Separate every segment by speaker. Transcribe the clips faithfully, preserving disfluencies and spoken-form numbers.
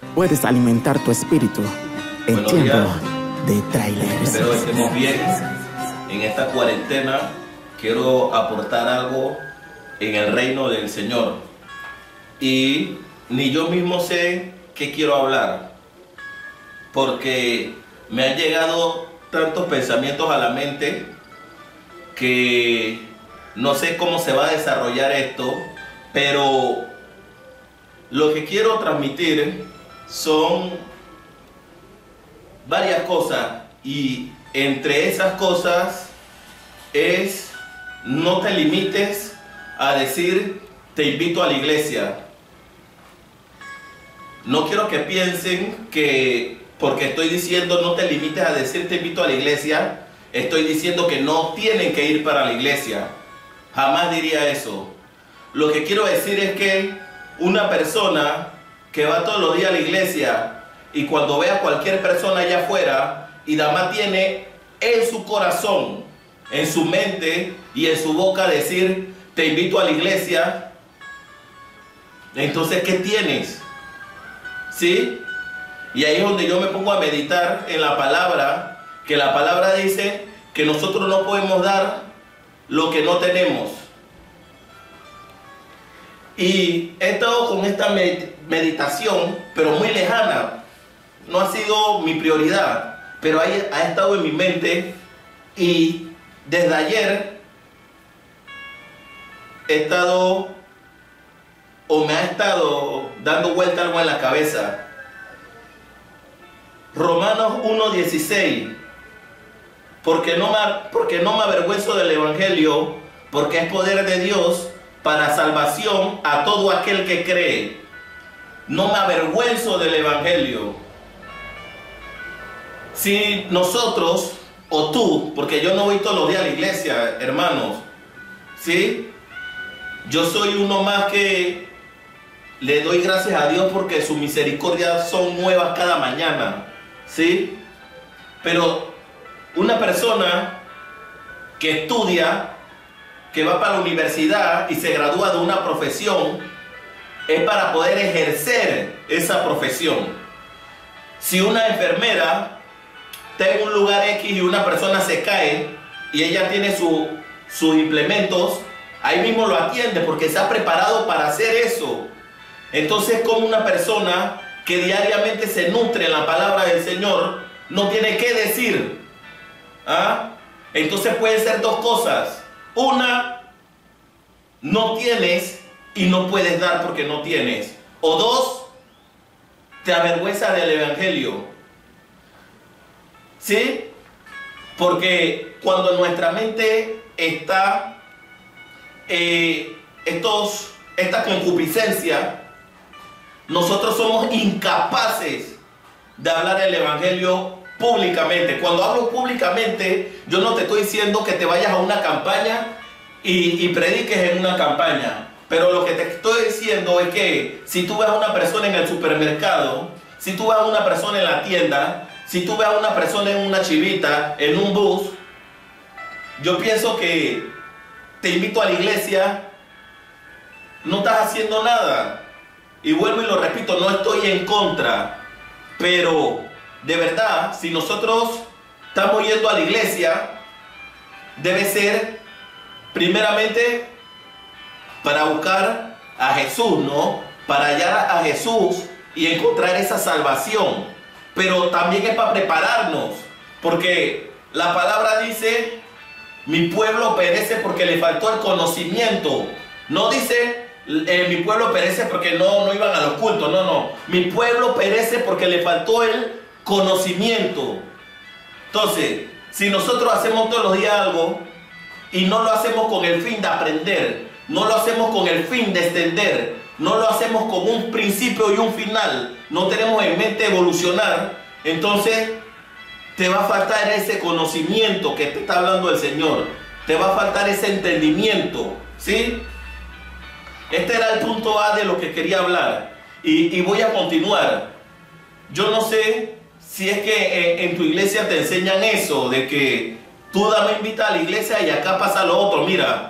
Speaker 1: puedes alimentar tu espíritu en
Speaker 2: Buenos
Speaker 1: tiempo
Speaker 2: días.
Speaker 1: de trailers.
Speaker 2: Espero que estemos bien. En esta cuarentena quiero aportar algo en el reino del Señor. Y ni yo mismo sé qué quiero hablar, porque me han llegado tantos pensamientos a la mente que no sé cómo se va a desarrollar esto, pero lo que quiero transmitir son varias cosas, y entre esas cosas es: no te limites a decir te invito a la iglesia. No quiero que piensen que porque estoy diciendo no te limites a decir te invito a la iglesia, estoy diciendo que no tienen que ir para la iglesia. Jamás diría eso. Lo que quiero decir es que una persona que va todos los días a la iglesia y cuando ve a cualquier persona allá afuera y además tiene en su corazón, en su mente y en su boca decir te invito a la iglesia, entonces ¿qué tienes? ¿Sí? Y ahí es donde yo me pongo a meditar en la palabra, que la palabra dice que nosotros no podemos dar lo que no tenemos. Y he estado con esta meditación, pero muy lejana. No ha sido mi prioridad, pero ahí ha estado en mi mente, y desde ayer he estado, o me ha estado dando vuelta algo en la cabeza. Romanos uno dieciséis. Porque no, me, porque no me avergüenzo del evangelio, porque es poder de Dios para salvación a todo aquel que cree. No me avergüenzo del evangelio. Si nosotros, o tú, porque yo no voy todos los días a la iglesia, hermanos, ¿sí? Yo soy uno más que le doy gracias a Dios porque sus misericordias son nuevas cada mañana, ¿sí? Pero una persona que estudia, que va para la universidad y se gradúa de una profesión, es para poder ejercer esa profesión. Si una enfermera está en un lugar X y una persona se cae y ella tiene su, sus implementos, ahí mismo lo atiende porque se ha preparado para hacer eso. Entonces, como una persona que diariamente se nutre en la palabra del Señor no tiene que decir, ¿ah? Entonces pueden ser dos cosas. Una, no tienes y no puedes dar porque no tienes. O dos, te avergüenza del evangelio. ¿Sí? Porque cuando nuestra mente está eh, estos, esta concupiscencia, nosotros somos incapaces de hablar el evangelio públicamente. Cuando hablo públicamente, yo no te estoy diciendo que te vayas a una campaña y, y prediques en una campaña, pero lo que te estoy diciendo es que si tú ves a una persona en el supermercado, si tú ves a una persona en la tienda, si tú ves a una persona en una chivita, en un bus, yo pienso que te invito a la iglesia, no estás haciendo nada. Y vuelvo y lo repito, no estoy en contra, pero de verdad, si nosotros estamos yendo a la iglesia, debe ser primeramente para buscar a Jesús, ¿no? Para hallar a Jesús y encontrar esa salvación. Pero también es para prepararnos, porque la palabra dice, mi pueblo perece porque le faltó el conocimiento. No dice, eh, mi pueblo perece porque no, no iban a los cultos. No, no. Mi pueblo perece porque le faltó el conocimiento. Entonces, si nosotros hacemos todos los días algo y no lo hacemos con el fin de aprender, no lo hacemos con el fin de extender, no lo hacemos con un principio y un final, no tenemos en mente evolucionar, entonces te va a faltar ese conocimiento que te está hablando el Señor, te va a faltar ese entendimiento, ¿sí? Este era el punto A de lo que quería hablar, y, y voy a continuar. Yo no sé si es que en, en tu iglesia te enseñan eso, de que tú dame invita a la iglesia y acá pasa lo otro. Mira,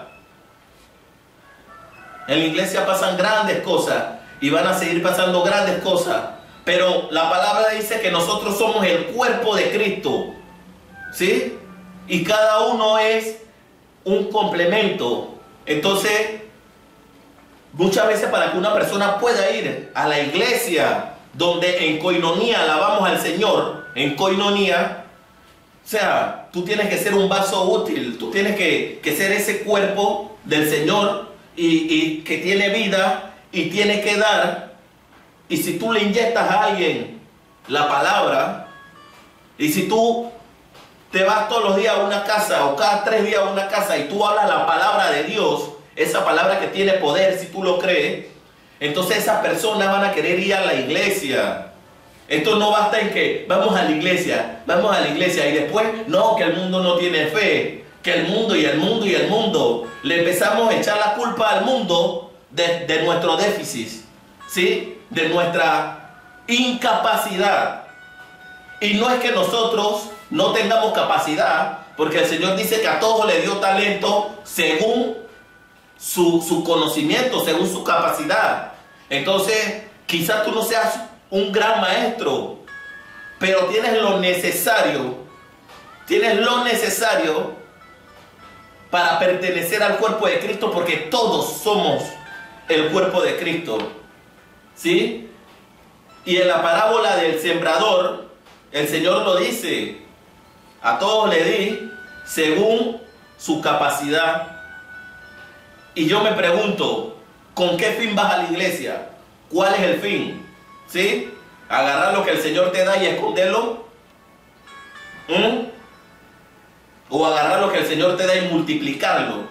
Speaker 2: en la iglesia pasan grandes cosas y van a seguir pasando grandes cosas, pero la palabra dice que nosotros somos el cuerpo de Cristo, ¿sí? Y cada uno es un complemento. Entonces, muchas veces para que una persona pueda ir a la iglesia donde en coinonía alabamos al Señor, en coinonía, o sea, tú tienes que ser un vaso útil, tú tienes que, que ser ese cuerpo del Señor y, y que tiene vida y tiene que dar. Y si tú le inyectas a alguien la palabra, y si tú te vas todos los días a una casa o cada tres días a una casa y tú hablas la palabra de Dios, esa palabra que tiene poder, si tú lo crees, entonces esas personas van a querer ir a la iglesia. Esto no basta en que vamos a la iglesia, vamos a la iglesia y después, no, que el mundo no tiene fe, que el mundo y el mundo y el mundo. Le empezamos a echar la culpa al mundo de, de nuestro déficit, ¿sí? De nuestra incapacidad. Y no es que nosotros no tengamos capacidad, porque el Señor dice que a todos le dio talento según su, su conocimiento, según su capacidad. Entonces, quizás tú no seas un gran maestro, pero tienes lo necesario, tienes lo necesario para pertenecer al cuerpo de Cristo, porque todos somos el cuerpo de Cristo, ¿sí? Y en la parábola del sembrador, el Señor lo dice, a todos le di según su capacidad. Y yo me pregunto, ¿con qué fin vas a la iglesia? ¿Cuál es el fin? ¿Sí? ¿Agarrar lo que el Señor te da y esconderlo? ¿Mm? ¿O agarrar lo que el Señor te da y multiplicarlo?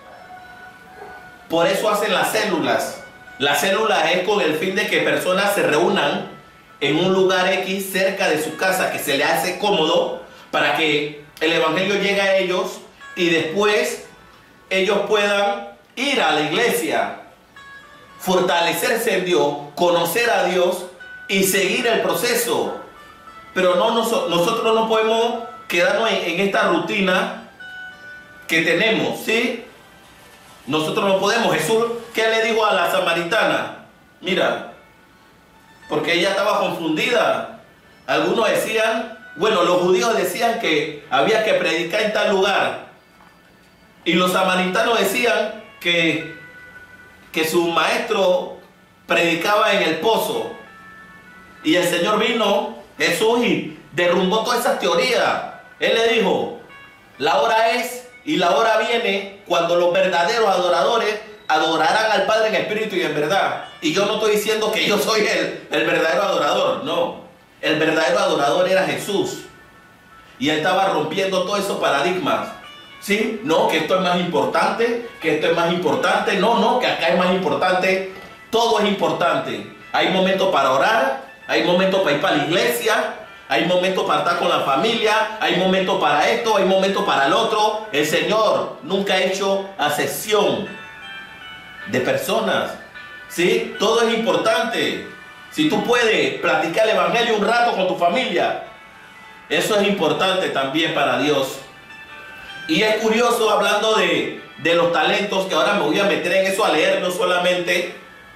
Speaker 2: Por eso hacen las células. Las células es con el fin de que personas se reúnan en un lugar X cerca de su casa que se le hace cómodo para que el evangelio llegue a ellos y después ellos puedan ir a la iglesia, fortalecerse en Dios, conocer a Dios y seguir el proceso. Pero no, nosotros no podemos quedarnos en, en esta rutina que tenemos, ¿sí? Nosotros no podemos. Jesús, ¿qué le dijo a la samaritana? Mira, porque ella estaba confundida. Algunos decían, bueno, los judíos decían que había que predicar en tal lugar. Y los samaritanos decían que, que su maestro predicaba en el pozo. Y el Señor vino, Jesús, y derrumbó todas esas teorías. Él le dijo, la hora es y la hora viene cuando los verdaderos adoradores adorarán al Padre en espíritu y en verdad. Y yo no estoy diciendo que yo soy el, el verdadero adorador, no. El verdadero adorador era Jesús. Y él estaba rompiendo todos esos paradigmas. ¿Sí? No, que esto es más importante, que esto es más importante. No, no, que acá es más importante. Todo es importante. Hay momentos para orar, hay momentos para ir para la iglesia, hay momentos para estar con la familia, hay momentos para esto, hay momentos para el otro. El Señor nunca ha hecho acepción de personas, ¿sí? Todo es importante. Si tú puedes platicar el evangelio un rato con tu familia, eso es importante también para Dios. Y es curioso, hablando de, de los talentos, que ahora me voy a meter en eso a leerlo solamente,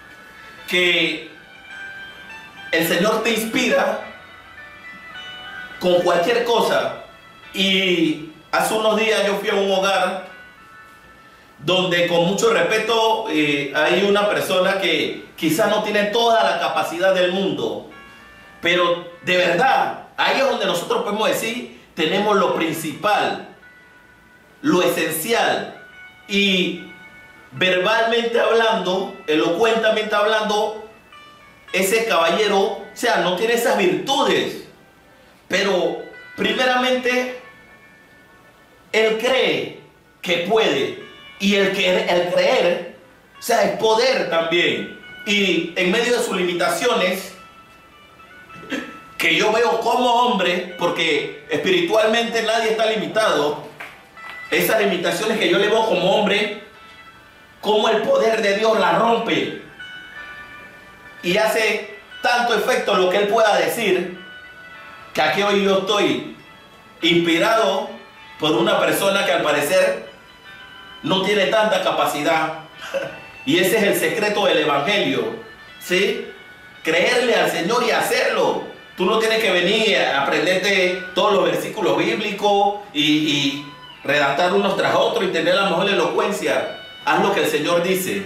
Speaker 2: que el Señor te inspira con cualquier cosa. Y hace unos días yo fui a un hogar donde, con mucho respeto, eh, hay una persona que quizás no tiene toda la capacidad del mundo, pero de verdad, ahí es donde nosotros podemos decir, tenemos lo principal, lo esencial. Y verbalmente hablando, elocuentemente hablando, ese caballero, o sea, no tiene esas virtudes, pero primeramente él cree que puede. Y el, que, el creer, o sea, es poder también. Y en medio de sus limitaciones, que yo veo como hombre, porque espiritualmente nadie está limitado, esas limitaciones que yo le veo como hombre, como el poder de Dios la rompe y hace tanto efecto lo que él pueda decir, que aquí hoy yo estoy inspirado por una persona que al parecer no tiene tanta capacidad. Y ese es el secreto del evangelio, ¿sí? creerle al Señor y hacerlo. Tú no tienes que venir a aprenderte todos los versículos bíblicos y, y redactar unos tras otros y tener la mejor elocuencia. Haz lo que el Señor dice.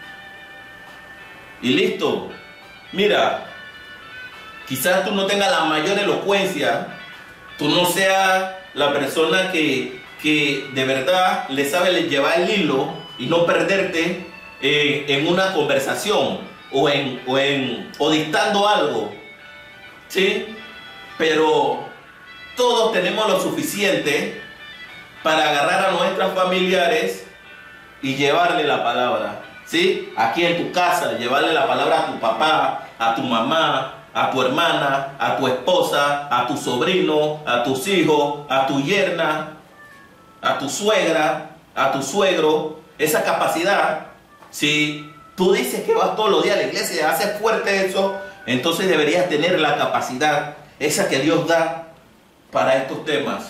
Speaker 2: Y listo. Mira, quizás tú no tengas la mayor elocuencia, tú no seas la persona que, que de verdad le sabe llevar el hilo y no perderte eh, en una conversación o, en, o, en, o dictando algo. ¿Sí? Pero todos tenemos lo suficiente para agarrar a nuestros familiares y llevarle la palabra. ¿Sí? Aquí en tu casa, llevarle la palabra a tu papá, a tu mamá, a tu hermana, a tu esposa, a tu sobrino, a tus hijos, a tu yerna, a tu suegra, a tu suegro. Esa capacidad, si tú dices que vas todos los días a la iglesia y haces fuerte eso, entonces deberías tener la capacidad, esa que Dios da para estos temas.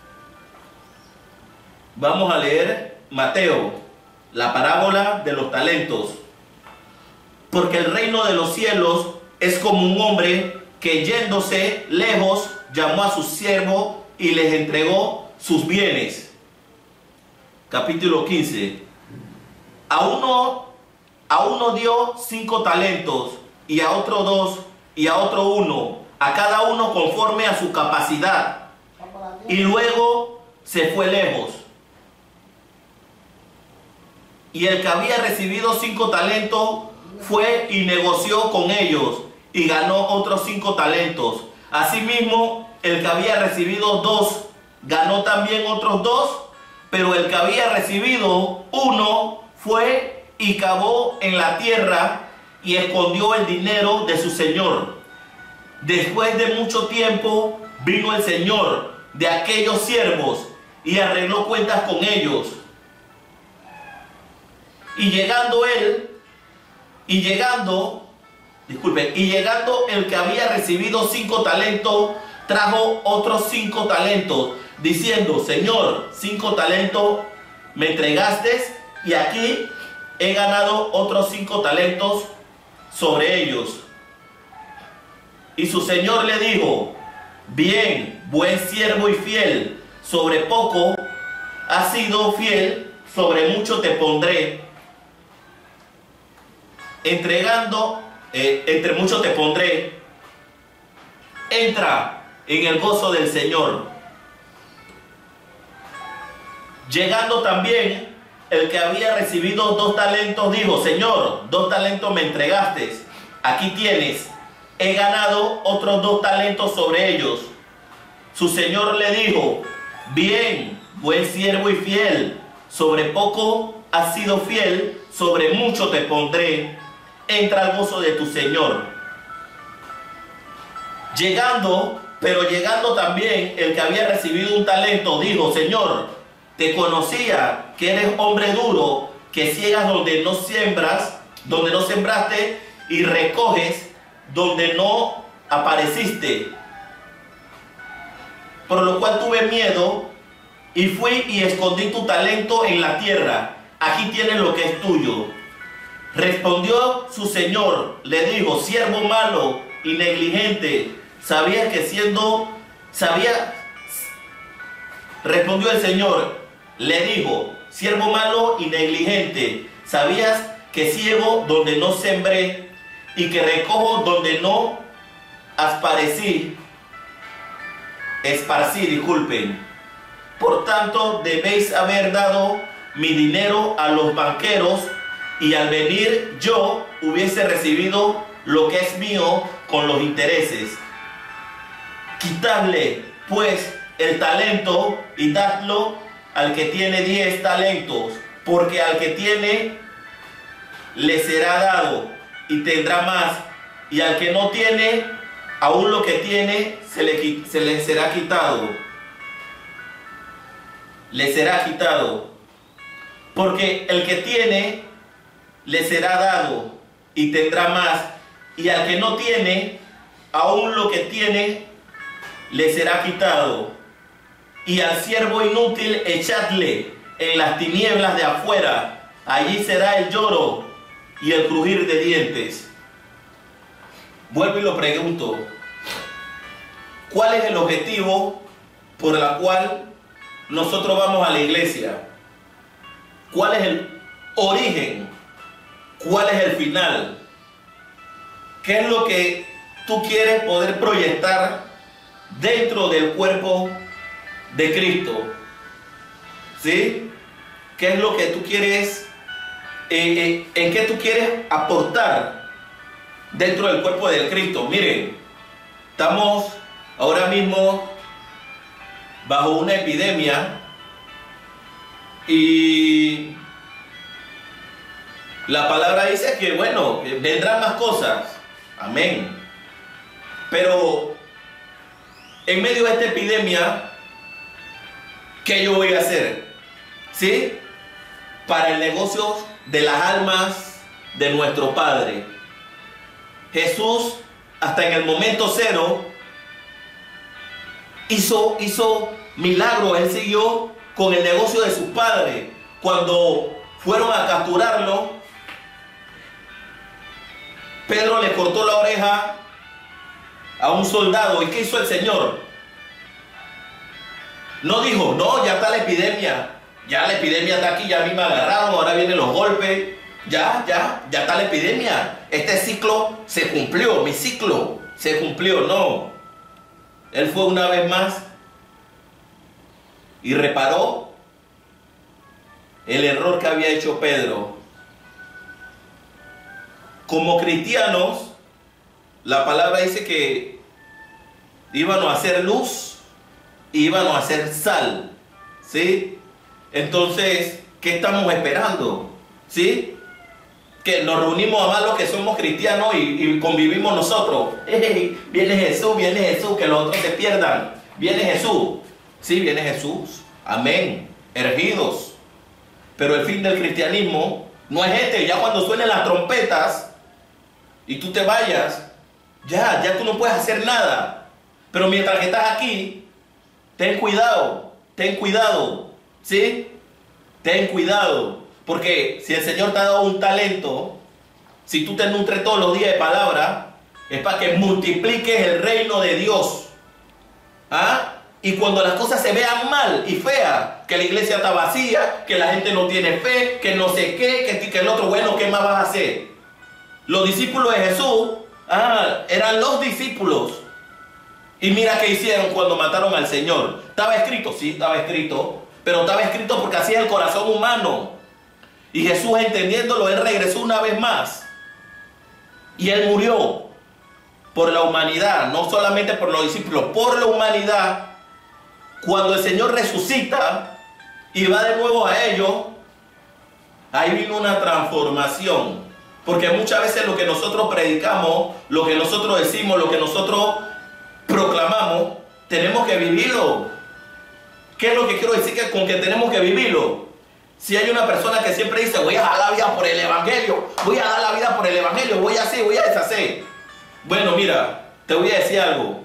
Speaker 2: Vamos a leer Mateo, la parábola de los talentos. Porque el reino de los cielos es como un hombre que yéndose lejos llamó a sus siervos y les entregó sus bienes. Capítulo quince. A uno, a uno dio cinco talentos, y a otro dos, y a otro uno, a cada uno conforme a su capacidad. Y luego se fue lejos. Y el que había recibido cinco talentos fue y negoció con ellos, y ganó otros cinco talentos. Asimismo, el que había recibido dos, ganó también otros dos, pero el que había recibido uno fue y cavó en la tierra y escondió el dinero de su señor. Después de mucho tiempo vino el señor de aquellos siervos y arregló cuentas con ellos. Y llegando él, y llegando, disculpen, y llegando el que había recibido cinco talentos, trajo otros cinco talentos, diciendo: Señor, cinco talentos me entregaste, y aquí he ganado otros cinco talentos sobre ellos. Y su señor le dijo: bien, buen siervo y fiel, sobre poco has sido fiel, sobre mucho te pondré. Entregando, eh, entre mucho te pondré. Entra en el gozo del Señor. Llegando también el que había recibido dos talentos, dijo: Señor, dos talentos me entregaste, aquí tienes, he ganado otros dos talentos sobre ellos. Su señor le dijo: bien, buen siervo y fiel, sobre poco has sido fiel, sobre mucho te pondré, entra al gozo de tu señor. Llegando, pero llegando también el que había recibido un talento, dijo: Señor, te conocía que eres hombre duro, que ciegas donde no siembras, donde no sembraste, y recoges donde no apareciste. Por lo cual tuve miedo y fui y escondí tu talento en la tierra. Aquí tienes lo que es tuyo. Respondió su señor, le dijo: siervo malo y negligente, sabías que siendo, sabía, respondió el señor, le dijo: siervo malo y negligente, sabías que ciego donde no sembré y que recojo donde no esparcí, esparcí, disculpen. Por tanto, debéis haber dado mi dinero a los banqueros, y al venir yo hubiese recibido lo que es mío con los intereses. Quitadle, pues, el talento y dadlo al que tiene diez talentos, porque al que tiene le será dado y tendrá más, y al que no tiene, aún lo que tiene se le, se le será quitado. Le será quitado. Porque el que tiene le será dado y tendrá más, y al que no tiene, aún lo que tiene le será quitado. Y al siervo inútil echadle en las tinieblas de afuera, allí será el lloro y el crujir de dientes. vuelvo y lo pregunto, ¿cuál es el objetivo por el cual nosotros vamos a la iglesia? ¿Cuál es el origen? ¿Cuál es el final? ¿Qué es lo que tú quieres poder proyectar dentro del cuerpo de Cristo? ¿Sí? ¿Qué es lo que tú quieres, eh, eh, en qué tú quieres aportar dentro del cuerpo de Cristo? Miren, estamos ahora mismo bajo una epidemia y la palabra dice que, bueno, vendrán más cosas. Amén. Pero en medio de esta epidemia, ¿qué yo voy a hacer? ¿Sí? Para el negocio de las almas de nuestro Padre. Jesús, hasta en el momento cero, hizo, hizo milagros. Él siguió con el negocio de su Padre. Cuando fueron a capturarlo, Pedro le cortó la oreja a un soldado. ¿Y qué hizo el Señor? No dijo, no, ya está la epidemia. Ya la epidemia está aquí, ya a mí me agarraron, ahora vienen los golpes. Ya, ya, ya está la epidemia. Este ciclo se cumplió, mi ciclo se cumplió. No. Él fue una vez más y reparó el error que había hecho Pedro. Como cristianos, la palabra dice que íbamos a hacer luz y íbamos a hacer sal. ¿Sí? Entonces, ¿qué estamos esperando? ¿Sí? Que nos reunimos a más los que somos cristianos y, y convivimos nosotros. Hey, viene Jesús, viene Jesús, que los otros se pierdan. Viene Jesús. Sí, viene Jesús. Amén. Ergidos. Pero el fin del cristianismo no es este. Ya cuando suenen las trompetas y tú te vayas, ya, ya tú no puedes hacer nada. Pero mientras que estás aquí, ten cuidado, ten cuidado. ¿Sí? Ten cuidado. Porque si el Señor te ha dado un talento, si tú te nutres todos los días de palabra, es para que multipliques el reino de Dios. ¿Ah? Y cuando las cosas se vean mal y feas, que la iglesia está vacía, que la gente no tiene fe, que no sé qué, que, que el otro, bueno, ¿qué más vas a hacer? Los discípulos de Jesús, ah, eran los discípulos. Y mira qué hicieron cuando mataron al Señor. ¿Estaba escrito? Sí, estaba escrito. Pero estaba escrito porque así es el corazón humano. Y Jesús, entendiéndolo, Él regresó una vez más. Y Él murió por la humanidad, no solamente por los discípulos, por la humanidad. Cuando el Señor resucita y va de nuevo a ellos, ahí vino una transformación. Porque muchas veces lo que nosotros predicamos, lo que nosotros decimos, lo que nosotros proclamamos, tenemos que vivirlo. ¿Qué es lo que quiero decir que con que tenemos que vivirlo? Si hay una persona que siempre dice, voy a dar la vida por el evangelio, voy a dar la vida por el evangelio, voy a hacer, voy a deshacer. Bueno, mira, te voy a decir algo.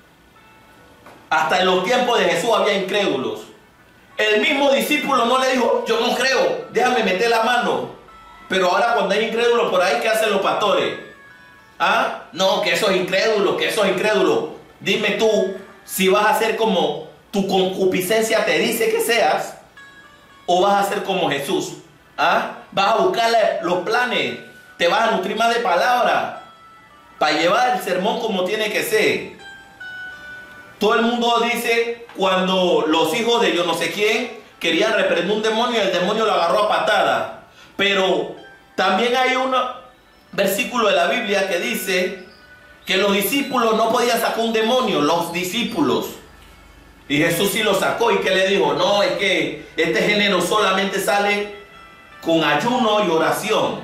Speaker 2: Hasta en los tiempos de Jesús había incrédulos. El mismo discípulo no le dijo, yo no creo, déjame meter la mano. Pero ahora cuando hay incrédulos por ahí, ¿qué hacen los pastores? ¿Ah? No, que eso es incrédulo, que eso es incrédulo. Dime tú, si vas a ser como tu concupiscencia te dice que seas, o vas a ser como Jesús. ¿Ah? Vas a buscar los planes, te vas a nutrir más de palabra, para llevar el sermón como tiene que ser. Todo el mundo dice, cuando los hijos de yo no sé quién querían reprender un demonio y el demonio lo agarró a patada. Pero también hay un versículo de la Biblia que dice que los discípulos no podían sacar un demonio, los discípulos. Y Jesús sí lo sacó. ¿Y qué le dijo? No, es que este género solamente sale con ayuno y oración.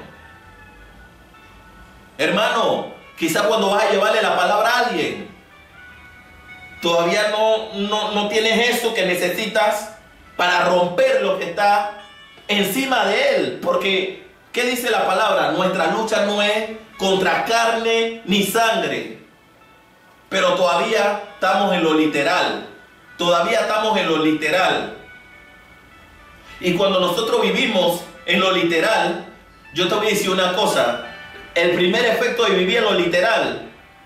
Speaker 2: Hermano, quizá cuando vas a llevarle la palabra a alguien, todavía no, no, no tienes eso que necesitas para romper lo que está encima de él. Porque, ¿qué dice la palabra? Nuestra lucha no es contra carne ni sangre. Pero todavía estamos en lo literal. Todavía estamos en lo literal. Y cuando nosotros vivimos en lo literal, yo te voy a decir una cosa. El primer efecto de vivir en lo literal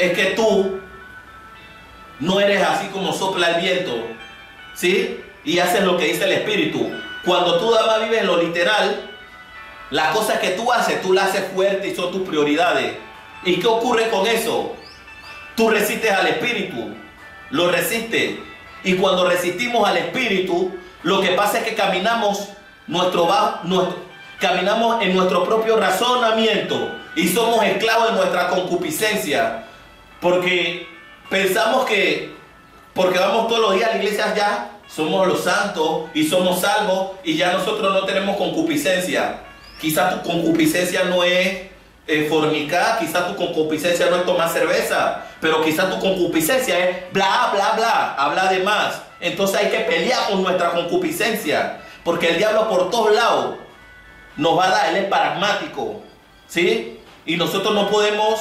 Speaker 2: es que tú no eres así como sopla el viento, ¿sí? Y haces lo que dice el Espíritu. Cuando tú, dama, vives en lo literal, las cosas que tú haces, tú las haces fuerte y son tus prioridades. ¿Y qué ocurre con eso? Tú resistes al Espíritu, lo resistes. Y cuando resistimos al Espíritu, lo que pasa es que caminamos, nuestro, nuestro, caminamos en nuestro propio razonamiento y somos esclavos de nuestra concupiscencia. Porque pensamos que, porque vamos todos los días a la iglesia, ya somos los santos y somos salvos y ya nosotros no tenemos concupiscencia. Quizás tu concupiscencia no es eh, fornicar, quizás tu concupiscencia no es tomar cerveza, pero quizás tu concupiscencia es bla, bla, bla, habla de más. Entonces hay que pelear con nuestra concupiscencia, porque el diablo por todos lados nos va a dar, él es pragmático, ¿sí? Y nosotros no podemos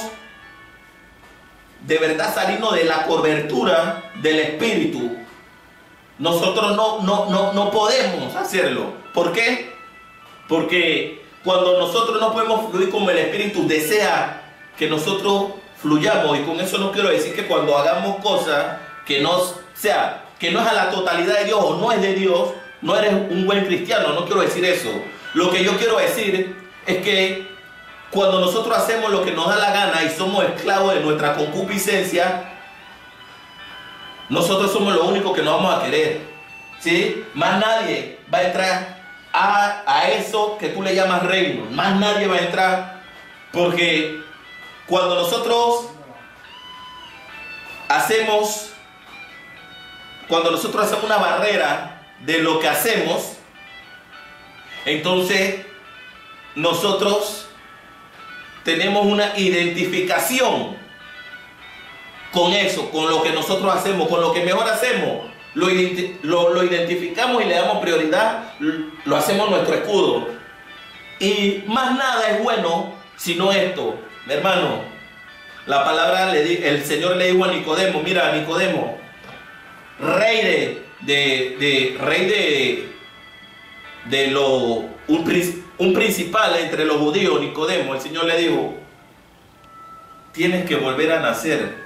Speaker 2: de verdad salirnos de la cobertura del Espíritu. Nosotros no, no, no, no podemos hacerlo. ¿Por qué? Porque cuando nosotros no podemos fluir como el Espíritu desea que nosotros fluyamos, y con eso no quiero decir que cuando hagamos cosas que no sea, que no es a la totalidad de Dios o no es de Dios, no eres un buen cristiano, no quiero decir eso. Lo que yo quiero decir es que cuando nosotros hacemos lo que nos da la gana y somos esclavos de nuestra concupiscencia, nosotros somos los únicos que nos vamos a querer, ¿sí? Más nadie va a entrar a, a eso que tú le llamas reino. Más nadie va a entrar, porque cuando nosotros hacemos, cuando nosotros hacemos una barrera de lo que hacemos, entonces nosotros tenemos una identificación con eso, con lo que nosotros hacemos, con lo que mejor hacemos. Lo, lo, lo identificamos y le damos prioridad, lo hacemos nuestro escudo. Y más nada es bueno sino esto, mi hermano. La palabra, le, el Señor le dijo a Nicodemo, mira, Nicodemo, rey de, de, de rey de, de lo, un, un principal entre los judíos, Nicodemo, el Señor le dijo, tienes que volver a nacer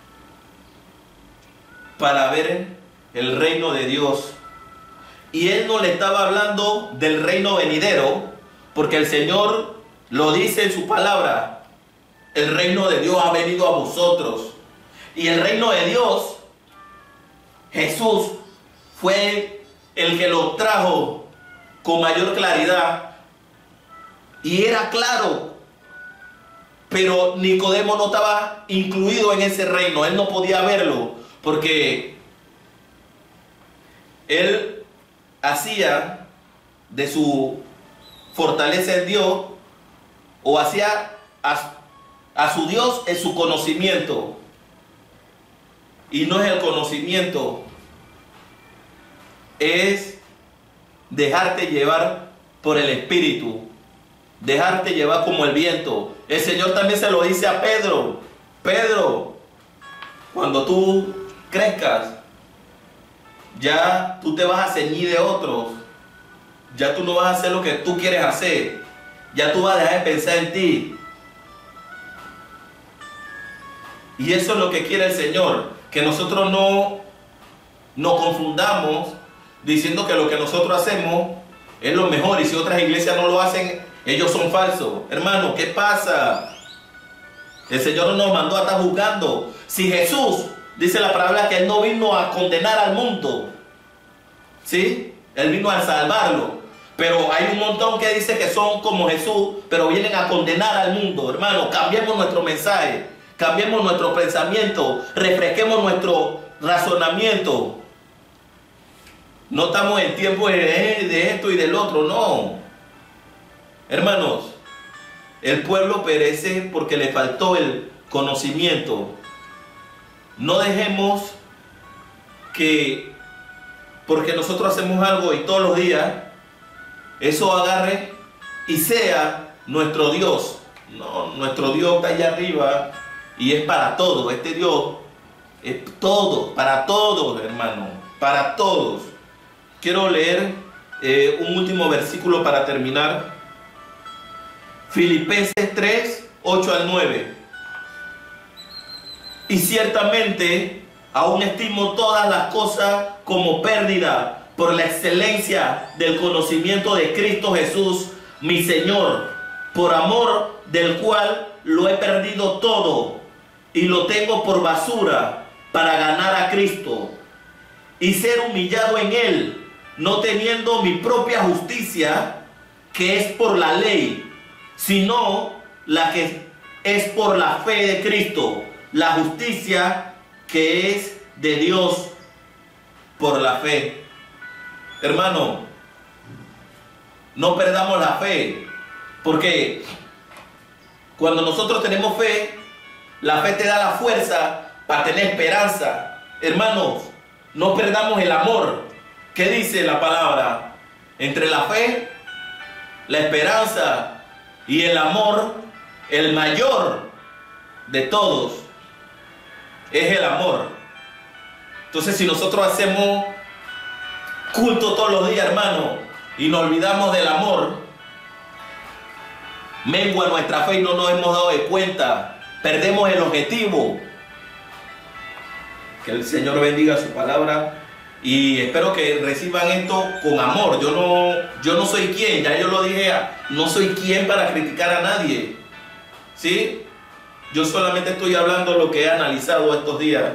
Speaker 2: para ver el reino de Dios. Y él no le estaba hablando del reino venidero, porque el Señor lo dice en su palabra, el reino de Dios ha venido a vosotros. Y el reino de Dios, Jesús fue el que lo trajo con mayor claridad, y era claro, pero Nicodemo no estaba incluido en ese reino, él no podía verlo, porque él hacía de su fortaleza en Dios, o hacía a, a su Dios en su conocimiento, y no es el conocimiento, es dejarte llevar por el Espíritu, dejarte llevar como el viento. El Señor también se lo dice a Pedro, Pedro, cuando tú crezcas, ya tú te vas a ceñir de otros, ya tú no vas a hacer lo que tú quieres hacer, ya tú vas a dejar de pensar en ti. Y eso es lo que quiere el Señor, que nosotros no nos confundamos diciendo que lo que nosotros hacemos es lo mejor, y si otras iglesias no lo hacen, ellos son falsos. Hermano, ¿qué pasa? El Señor no nos mandó a estar juzgando. Si Jesús, dice la palabra, que Él no vino a condenar al mundo, ¿sí? Él vino a salvarlo. Pero hay un montón que dice que son como Jesús, pero vienen a condenar al mundo. Hermano, cambiemos nuestro mensaje, cambiemos nuestro pensamiento, refresquemos nuestro razonamiento. No estamos en tiempo de, de esto y del otro, no. Hermanos, el pueblo perece porque le faltó el conocimiento. No dejemos que, porque nosotros hacemos algo y todos los días, eso agarre y sea nuestro Dios. No, nuestro Dios está allá arriba y es para todos. Este Dios es todo, para todos, hermano, para todos. Quiero leer eh, un último versículo para terminar. Filipenses tres, ocho al nueve. y ciertamente aún estimo todas las cosas como pérdida por la excelencia del conocimiento de Cristo Jesús, mi Señor, por amor del cual lo he perdido todo y lo tengo por basura para ganar a Cristo y ser humillado en Él, no teniendo mi propia justicia, que es por la ley, sino la que es por la fe de Cristo, la justicia que es de Dios por la fe. Hermano, no perdamos la fe, porque cuando nosotros tenemos fe, la fe te da la fuerza para tener esperanza. Hermanos, no perdamos el amor. ¿Qué dice la palabra? Entre la fe, la esperanza y el amor, el mayor de todos es el amor. Entonces, si nosotros hacemos culto todos los días, hermano, y nos olvidamos del amor, mengua nuestra fe y no nos hemos dado de cuenta, perdemos el objetivo. Que el Señor bendiga su palabra y espero que reciban esto con amor. Yo no, yo no soy quien, ya yo lo dije, no soy quien para criticar a nadie, ¿sí? Yo solamente estoy hablando lo que he analizado estos días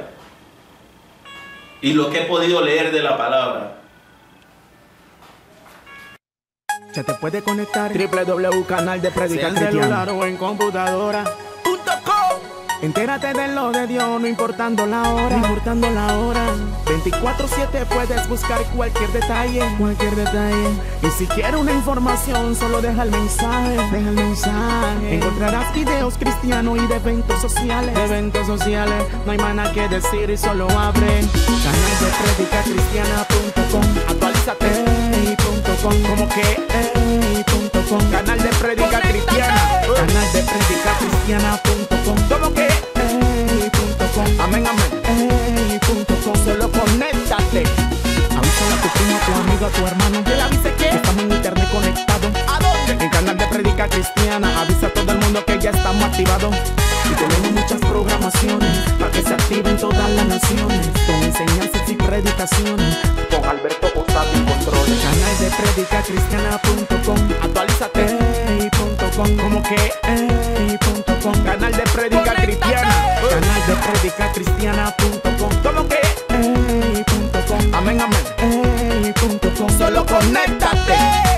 Speaker 2: y lo que he podido leer de la palabra.
Speaker 1: Se te puede conectar doble u doble u doble u punto canal de Prédica
Speaker 3: en
Speaker 1: Cristiana
Speaker 3: celular o en computadora.
Speaker 1: Entérate de lo de Dios, no importando la hora,
Speaker 3: No importando la hora,
Speaker 1: veinticuatro siete puedes buscar cualquier detalle,
Speaker 3: cualquier detalle.
Speaker 1: y si quieres una información solo deja el mensaje.
Speaker 3: Deja el mensaje.
Speaker 1: Encontrarás videos cristianos y de eventos sociales.
Speaker 3: De eventos sociales,
Speaker 1: No hay más nada que decir y solo abre canal de prédica cristiana punto com. Actualízate
Speaker 3: ey, punto com.
Speaker 1: como que
Speaker 3: ey, punto com.
Speaker 1: canal de prédica cristiana, canal de prédica cristiana punto com. Como que
Speaker 3: ey, punto com.
Speaker 1: amén, amén.
Speaker 3: ey, punto com.
Speaker 1: Solo conéctate. Avísale a tu primo, a tu amigo, a tu hermano. Que le avise que estamos en internet conectados. ¿A dónde? En canal de prédica cristiana. Avisa a todo el mundo que ya estamos activados. Y tenemos muchas programaciones para que se activen todas las naciones, con enseñanzas y predicaciones, con Alberto Osado y control. Canal de prédica cristiana punto com. Actualízate.
Speaker 3: ey, punto com.
Speaker 1: Como que
Speaker 3: ey, punto com.
Speaker 1: canal de prédica cristiana, canal de prédica cristiana punto com. Como que
Speaker 3: ey, punto com.
Speaker 1: amén, amén.
Speaker 3: ey, punto com.
Speaker 1: Solo conéctate.